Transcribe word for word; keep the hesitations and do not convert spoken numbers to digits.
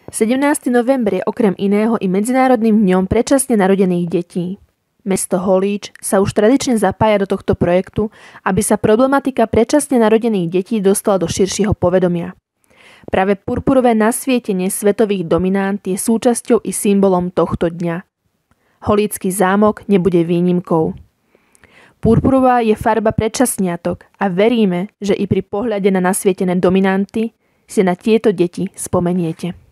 sedemnásteho november je okrem iného i Medzinárodným dňom predčasne narodených detí. Mesto Holíč sa už tradične zapája do tohto projektu, aby sa problematika predčasne narodených detí dostala do širšieho povedomia. Práve purpurové nasvietenie svetových dominant je súčasťou i symbolom tohto dňa. Holícky zámok nebude výnimkou. Purpurová je farba predčasniatok a veríme, že i pri pohľade na nasvietené dominanty si na tieto deti spomeniete.